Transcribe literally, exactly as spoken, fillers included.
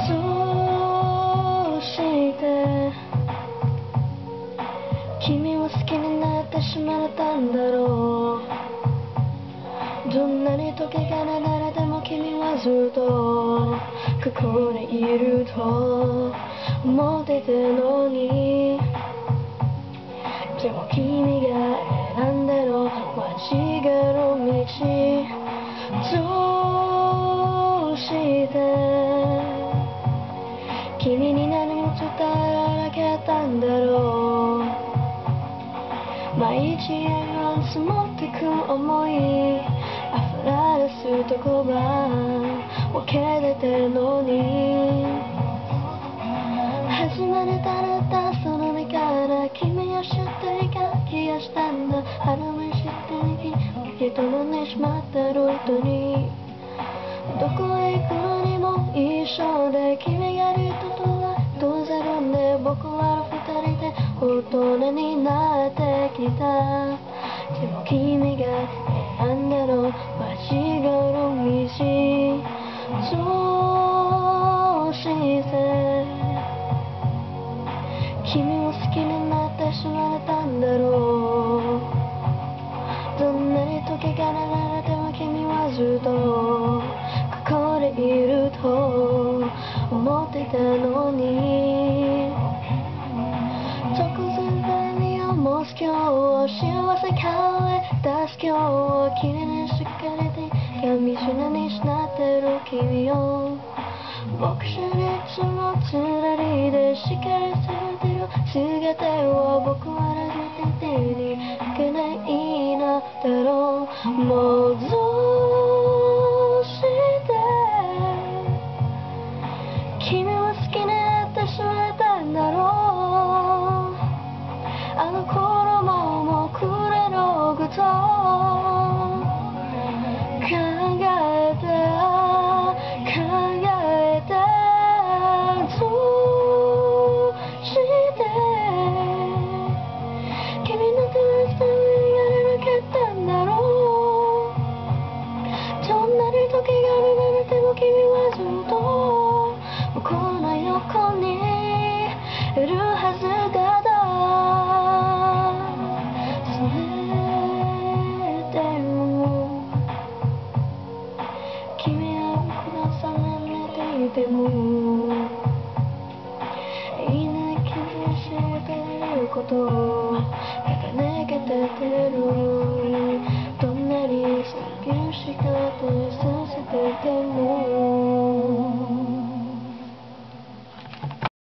どうして君を好きになってしまったんだろう。どんなに時が流れても君はずっとここにいると思ってたのに、でも君が選んだのは違う道。どうして君に何も伝えられなかったんだろう。毎日が積もってく想い溢れ出すとこば分けてたのに、初めて垂れたその目から君を知っていた気がしたんだ。あの目知っていき人のねしまったルートにどこへ行くのにも一緒で、君がいるとはどうせるんで僕は二人で大人になってきた。でも君が選んだのは違う道。どうして君を好きになってしまったんだろう。どんなに時が流れても君はずっとここでいると思ってたのに、突然に思う今日を幸せ顔へ出す今日を綺麗にしかれて髪しなにしなってる君を僕じゃいつもつらりで叱らされてる姿を僕はられて手にいけないのだろう。もうどうして君を好きになってしまったんだろう。あの頃ももうくれのこと考えた考えた。どうして君なんて忘れられなかったんだろう。どんなに時が流れても君はずっと僕の横にいるはずだだ。それでも君は僕のそばに寝ていてもいいね君に知れていることをただ願ってる。